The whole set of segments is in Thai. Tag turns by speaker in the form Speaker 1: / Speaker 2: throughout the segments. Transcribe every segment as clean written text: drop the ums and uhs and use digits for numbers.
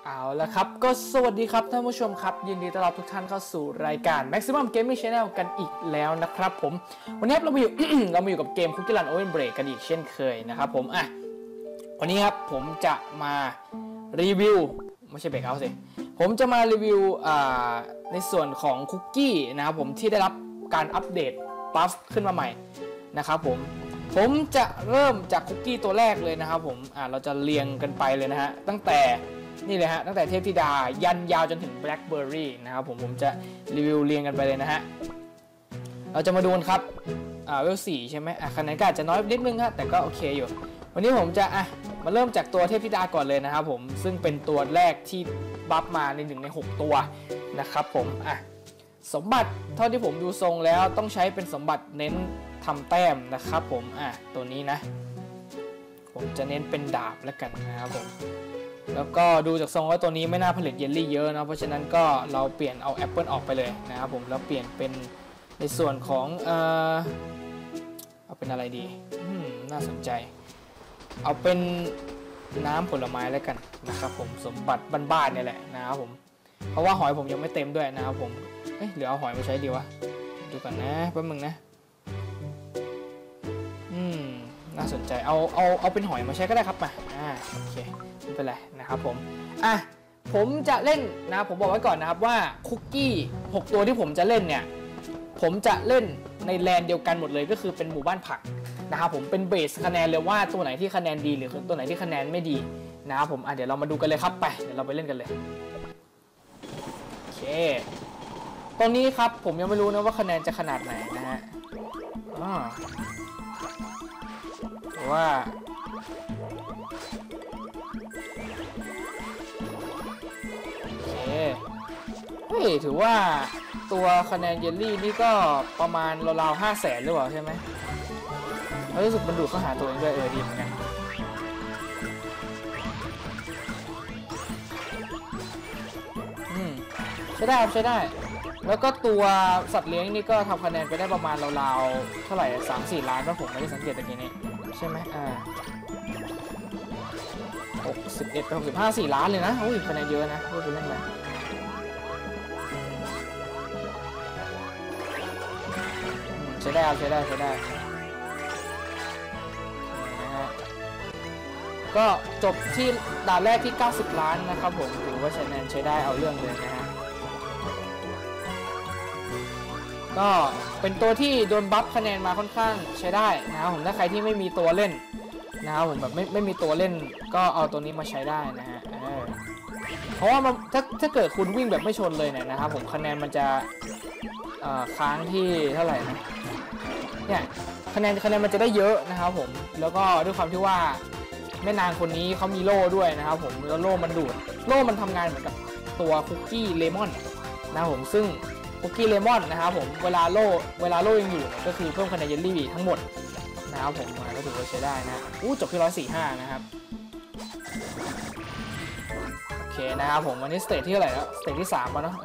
Speaker 1: เอาละครับก็สวัสดีครับท่านผู้ชมครับยินดีต้อนรับทุกท่านเข้าสู่รายการ Maximum Gaming Channel กันอีกแล้วนะครับผมวันนี้เรามาอยู่ เรามาอยู่กับเกม Cookie Run Oven Break กันอีกเช่นเคยนะครับผมวันนี้ครับผมจะมารีวิวไม่ใช่เบรกเอาสิผมจะมารีวิวในส่วนของคุกกี้นะครับผมที่ได้รับการอัปเดตบัฟขึ้นมาใหม่นะครับผมจะเริ่มจากคุกกี้ตัวแรกเลยนะครับผมเราจะเรียงกันไปเลยนะฮะตั้งแต่นี่เลยฮะตั้งแต่เทพธิดายันยาวจนถึงแบล็คเบอร์รี่นะครับผมจะรีวิวเรียงกันไปเลยนะฮะเราจะมาดูครับเวล4ใช่ไหมคะแนนก็อาจจะน้อยนิดนึงฮะแต่ก็โอเคอยู่วันนี้ผมจะมาเริ่มจากตัวเทพธิดาก่อนเลยนะครับผมซึ่งเป็นตัวแรกที่บัฟมาใน1ใน6ตัวนะครับผมสมบัติเท่าที่ผมดูทรงแล้วต้องใช้เป็นสมบัติเน้นทำแต้มนะครับผมตัวนี้นะผมจะเน้นเป็นดาบแล้วกันนะครับผมแล้วก็ดูจากทรงว่าตัวนี้ไม่น่าผลิตเยลลี่เยอะนะเพราะฉะนั้นก็เราเปลี่ยนเอาแอปเปิลออกไปเลยนะครับผมแล้วเปลี่ยนเป็นในส่วนของเอาเป็นอะไรดีน่าสนใจเอาเป็นน้ำผลไม้แล้วกันนะครับผมสมบัติบ้านๆเนี่ยแหละนะครับผมเพราะว่าหอยผมยังไม่เต็มด้วยนะครับผมหรือเอาหอยมาใช้ดีวะดูก่อนนะแป๊บนึงนะน่าสนใจเอาเป็นหอยมาใช้ก็ได้ครับมาโอเคไม่เป็นไรนะครับผมจะเล่นนะผมบอกไว้ก่อนนะครับว่าคุกกี้6ตัวที่ผมจะเล่นเนี่ยผมจะเล่นในแลนด์เดียวกันหมดเลยก็คือเป็นหมู่บ้านผักนะครับผมเป็นเบสคะแนนเลยว่าตัวไหนที่คะแนนดีหรือตัวไหนที่คะแนนไม่ดีนะครับผมเดี๋ยวเรามาดูกันเลยครับไปเดี๋ยวเราไปเล่นกันเลยโอเคตอนนี้ครับผมยังไม่รู้นะว่าคะแนนจะขนาดไหนนะฮะว่าโอเคถือว่าตัวคะแนนเยลลี่นี่ก็ประมาณราวๆ500,000หรือเปล่าใช่ไหมรู้สึกมันดูดเข้าหาตัวเองด้วยดีเหมือนกันใช้ได้ครับใช้ได้แล้วก็ตัวสัตว์เลี้ยงนี่ก็ทำคะแนนไปได้ประมาณราวๆเท่าไหร่3-4 ล้านถ้าผมไม่ได้สังเกตตะกี้นี้ใช่ไหม61ไป65 4 ล้านเลยนะอุ้ยคะแนนเยอะนะพูดไปเล่นไปใช้ได้ครับใช้ได้นะฮะก็จบที่ด่านแรกที่90 ล้านนะครับผมถือว่าคะแนนใช้ได้เอาเรื่องเลยนะฮะก็เป็นตัวที่โดนบัฟคะแนนมาค่อนข้างใช้ได้นะครับผมถ้าใครที่ไม่มีตัวเล่นนะครับผมแบบไม่มีตัวเล่นก็เอาตัวนี้มาใช้ได้นะฮะเพราะว่าถ้าเกิดคุณวิ่งแบบไม่ชนเลยเนี่ยนะครับผมคะแนนมันจะค้างที่เท่าไหร่นะเนี่ยคะแนนมันจะได้เยอะนะครับผมแล้วก็ด้วยความที่ว่าแม่นางคนนี้เขามีโล่ด้วยนะครับผมแล้วโล่มันดูดโล่มันทำงานเหมือนกับตัวคุกกี้เลมอนนะครับผมซึ่งคุกกี้เลมอนนะครับผมเวลาโล่ยังอยู่ก็คือเพิ่มคะแนนเยลลี่ทั้งหมดนะครับผมก็ถือว่าใช้ได้นะจบที่145นะครับโอเคนะครับผมวันนี้สเตจที่เท่าไหร่แล้วสเตจที่3แล้วเนาะ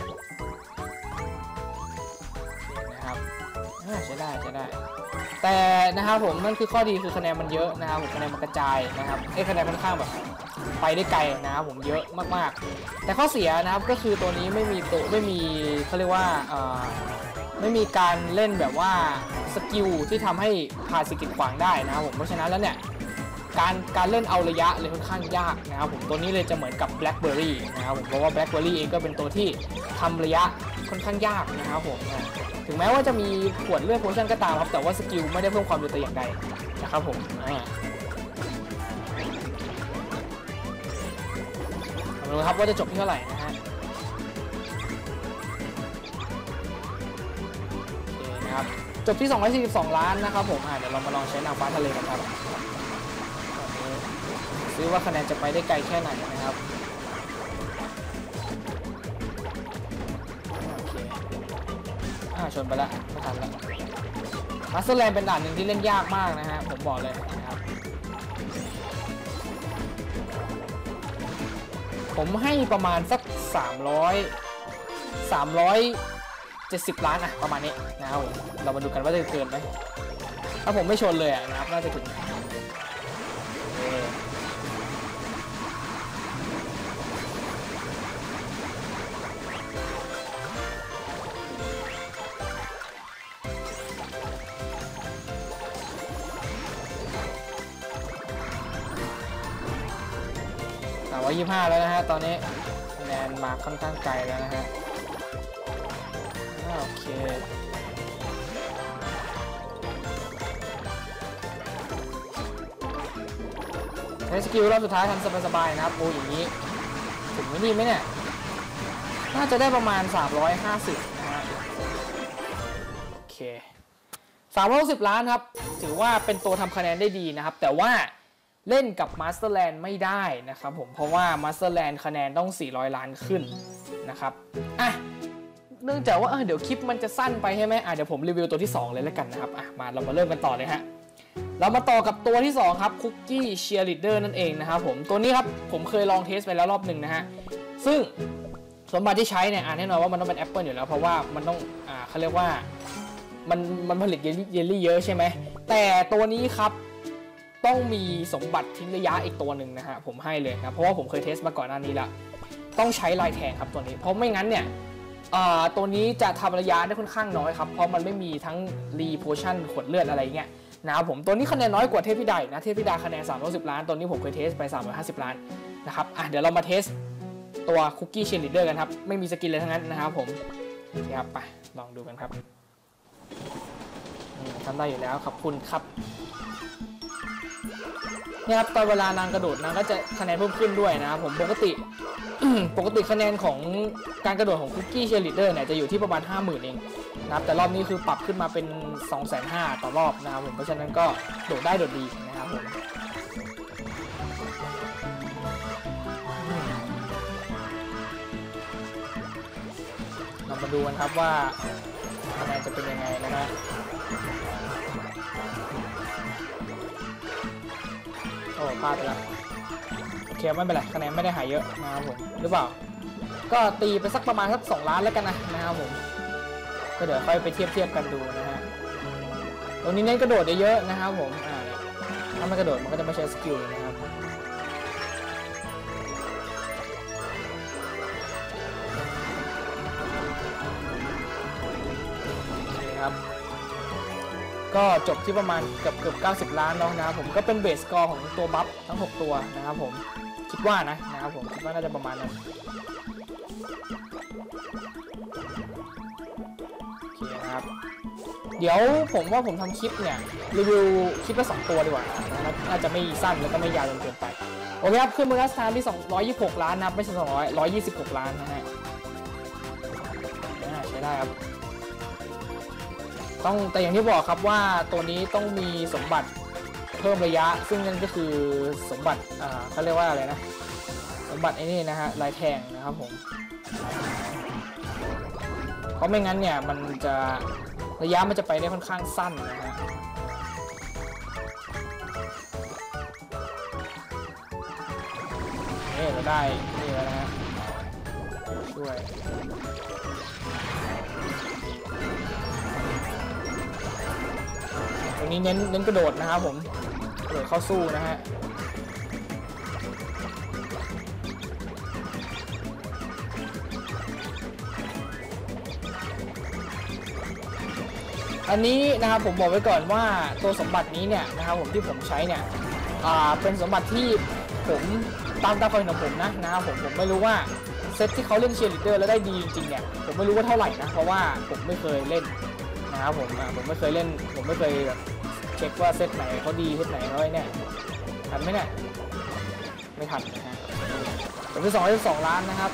Speaker 1: นะครับใช้ได้แต่นะครับผมนั่นคือข้อดีคือคะแนนมันเยอะนะครับผมคะแนนมันกระจายนะครับคะแนนค่อนข้างแบบไปได้ไกลนะครับผมเยอะมากๆแต่ข้อเสียนะครับก็คือตัวนี้ไม่มีเขาเรียกว่าไม่มีการเล่นแบบว่าสกิลที่ทำให้ผ่านสกิลขวางได้นะครับผมเพราะฉะนั้นแล้วเนี่ยการเล่นเอาระยะเลยค่อนข้างยากนะครับผมตัวนี้เลยจะเหมือนกับแบล็คเบอร์รี่นะครับผมเพราะว่าแบล็คเบอร์รี่เองก็เป็นตัวที่ทำระยะค่อนข้างยากนะครับผมถึงแม้ว่าจะมีขวดเลือดโพชั่นก็ตามครับแต่ว่าสกิลไม่ได้เพิ่มความเร็วแต่อย่างใดนะครับผมมาดูครับว่าจะจบที่เท่าไหร่นะฮะนะครับจบที่242 ล้านนะครับผมเดี๋ยวเรามาลองใช้นางฟ้าทะเลกันครับซื้อว่าคะแนนจะไปได้ไกลแค่ไหนนะครับโอเคชนไปแล้วไม่ทันแล้วมาสเตอร์แลนด์เป็นด่านหนึ่งที่เล่นยากมากนะฮะผมบอกเลยนะครับผมให้ประมาณสัก370 ล้านประมาณนี้นะครับเรามาดูกันว่าจะเกินไหมถ้าผมไม่ชนเลยนะครับน่าจะถึง 325แล้วนะฮะตอนนี้คะแนนมาค่อนข้างไกลแล้วนะฮะโอเคใช้สกิลรอบสุดท้ายทำสบายๆนะครับโอ้อย่างนี้ถึงไม่นี่ไหมเนี่ยน่าจะได้ประมาณ350นะฮะโอเค360ล้านครับถือว่าเป็นตัวทำคะแนนได้ดีนะครับแต่ว่าเล่นกับ Masterland ไม่ได้นะครับผมเพราะว่า Masterland คะแนนต้อง400ล้านขึ้นนะครับอ่ะเนื่องจากว่าเดี๋ยวคลิปมันจะสั้นไปใช่ไหมเดี๋ยวผมรีวิวตัวที่2เลยแล้วกันนะครับมาเรามาเริ่มกันต่อเลยฮะเรามาต่อกับตัวที่2ครับ Cookie Cheerleader นั่นเองนะครับผมตัวนี้ครับผมเคยลองเทสไปแล้วรอบหนึ่งนะฮะซึ่งสมบัติที่ใช้เนี่ยแน่นอนว่ามันต้องเป็นแอปเปิลอยู่แล้วเพราะว่ามันต้องเขาเรียกว่ามันผลิตเยลลี่เยอะใช่ไหมแต่ตัวนี้ครับต้องมีสมบัติทิ้งระยะอีกตัวหนึ่งนะฮะผมให้เลยนะเพราะว่าผมเคยเทสมาก่อนหน้านี้แล้วต้องใช้ลายแทงครับตัวนี้เพราะไม่งั้นเนี่ยตัวนี้จะทำระยะได้ค่อนข้างน้อยครับเพราะมันไม่มีทั้งรีโพชั่นขวดเลือดอะไรเงี้ยนะครับผมตัวนี้คะแนนน้อยกว่าเทพธิดานะเทพธิดาคะแนน310ล้านตัวนี้ผมเคยเทสไป350ล้านนะครับเดี๋ยวเรามาเทสตัวคุกกี้เชียร์ลีดเดอร์กันครับไม่มีสกินเลยทั้งนั้นนะครับผมโอเคครับไปลองดูกันครับทำได้อยู่แล้วขอบคุณครับเนี่ยครับตอนเวลานางกระโดดนางก็จะคะแนนเพิ่มขึ้นด้วยนะครับผมปกติคะแนนของการกระโดดของคุกกี้เชียร์ลีดเดอร์เนี่ยจะอยู่ที่ประมาณ 50,000 เองนะครับแต่รอบนี้คือปรับขึ้นมาเป็น 250,000 ต่อรอบนะครับผมเพราะฉะนั้นก็โดดได้โดดดีนะครับผมเรามาดูกันครับว่าคะแนนจะเป็นยังไงนะฮะโอ้พลาดไปแล้วโอเคไม่เป็นไรคะแนนไม่ได้หายเยอะนะครับผมหรือเปล่าก็ตีไปสักประมาณสัก2ล้านแล้วกันนะครับผมก็เดี๋ยวค่อยไปเทียบกันดูนะฮะตรงนี้เน้นกระโดดเยอะนะครับผมถ้าไม่กระโดดมันก็จะไม่ใช้สกิลนะครับครับก็จบที่ประมาณเกือบ90ล้านแล้วนะครับผมก็เป็นเบสสกอร์ของตัวบัฟทั้ง6ตัวนะครับผมคิดว่านะครับผมคิดว่าน่าจะประมาณนั้นโอเคนะครับเดี๋ยวผมว่าผมทำคลิปเนี่ยรีวิวคลิปละ2ตัวดีกว่าน่าจะไม่สั้นแล้วก็ไม่ยาวจนเกินไปโอเคครับขึ้นมูลค่าที่226ล้านนะครับไม่ใช่126ล้านนะฮะใช้ได้ครับแต่อย่างที่บอกครับว่าตัวนี้ต้องมีสมบัติเพิ่มระยะซึ่งนั่นก็คือสมบัติเขาเรียกว่าอะไรนะสมบัติไอ้นี่นะฮะลายแทงนะครับผมเพราะไม่งั้นเนี่ยมันจะระยะมันจะไปได้ค่อนข้างสั้นนะฮะนี่เราได้นี่แล้วนะฮะช่วยตรงนี้เน้นกระโดดนะครับผมกระโดดเข้าสู้นะฮะอันนี้นะครับผมบอกไว้ก่อนว่าตัวสมบัตินี้เนี่ยนะครับผมที่ผมใช้เนี่ยเป็นสมบัติที่ผมตามความเห็นของผมนะครับผมไม่รู้ว่าเซตที่เขาเล่นเชียร์ลีดเดอร์แล้วได้ดีจริงๆเนี่ยผมไม่รู้ว่าเท่าไหร่นะเพราะว่าผมไม่เคยเล่นนะครับผมไม่เคยเล่นผมไม่เคยแบบเช็คว่าเซตไหนเขาดีเซตไหนเขาเนี่ยทันไหมเนี่ยไม่ทันนะฮะผมที่2ล้านนะครับ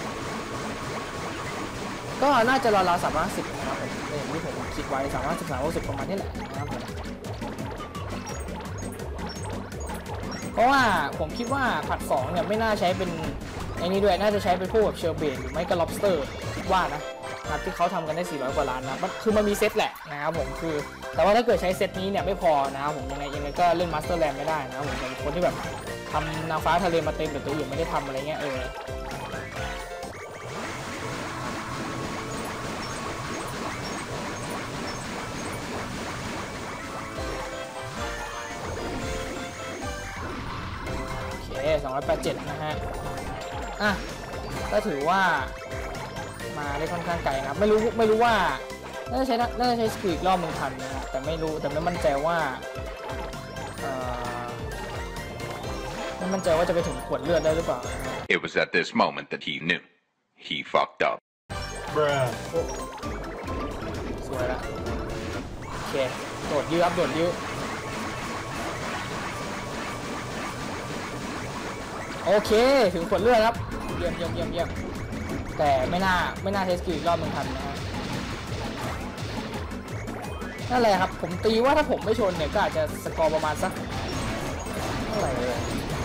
Speaker 1: ก็น่าจะราวๆ310นะครับผมอย่างที่ผมคิดไว้310ประมาณนี้แหละนะครับผมเพราะว่าผมคิดว่าผัด2เนี่ยไม่น่าใช้เป็นไอ้นี้ด้วยน่าจะใช้เป็นพวกแบบเชลเบนหรือไม่ก็ lobster ว่านะครับที่เขาทำกันได้400 กว่าล้านนะคือมันมีเซตแหละนะครับผมคือแต่ว่าถ้าเกิดใช้เซตนี้เนี่ยไม่พอนะครับผมยังไงก็เล่น Masterland ไม่ได้นะครับผมเป็นคนที่แบบทำนางฟ้าทะเลมาเต็มแต่ตัวอื่นไม่ได้ทำอะไรเงี้ย287นะฮะก็ถือว่ามาได้ค่อนข้างไกลนะไม่รู้ว่าน่าจะใช้สกิลอีกรอบนึงทันนะแต่ไม่มั่นใจว่ามั่นใจว่าจะไปถึงขวดเลือดได้หรือเปล่า
Speaker 2: It was at this moment that he knew he fucked up.
Speaker 1: สวยละโอเคโดดยื้อครับโดดยื้อโอเคถึงขวดเลือดครับเยี่ยมแต่ไม่น่าเทสกิลอีกรอบนึงทันนะฮะนั่นแหละครับผมตีว่าถ้าผมไม่ชนเนี่ยก็อาจจะสกอร์ประมาณสักเท่าไหร่เลย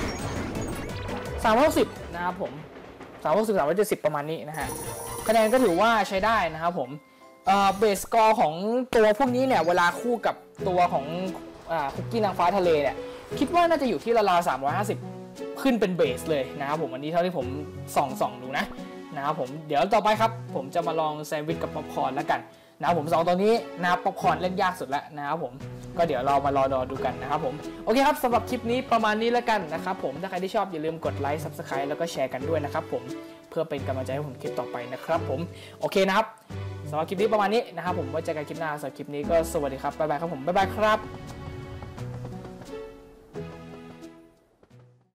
Speaker 1: 360นะครับผม360 370ประมาณนี้นะฮะคะแนนก็ถือว่าใช้ได้นะครับผมเบสสกอร์ของตัวพวกนี้เนี่ยเวลาคู่กับตัวของคุกกี้นางฟ้าทะเลเนี่ยคิดว่าน่าจะอยู่ที่ราวๆ350ขึ้นเป็นเบสเลยนะครับผมอันนี้เท่าที่ผมส่องดูนะครับผมเดี๋ยวต่อไปครับผมจะมาลองแซนด์วิชกับป๊อปคอร์นแล้วกันนะครับผม2ตัวนี้นะครับป๊อปคอร์นเล่นยากสุดแล้วนะครับผมก็เดี๋ยวเรามารอดูกันนะครับผมโอเคครับสำหรับคลิปนี้ประมาณนี้แล้วกันนะครับผมถ้าใครที่ชอบอย่าลืมกดไลค์ Subscribe แล้วก็แชร์กันด้วยนะครับผมเพื่อเป็นกำลังใจให้ผมคลิปต่อไปนะครับผมโอเคนะครับสำหรับคลิปนี้ประมาณนี้นะครับผมไว้เจอกันคลิปหน้าสำหรับคลิปนี้ก็สวัสดีครับบ๊ายบายครับผมบ๊ายบายครับ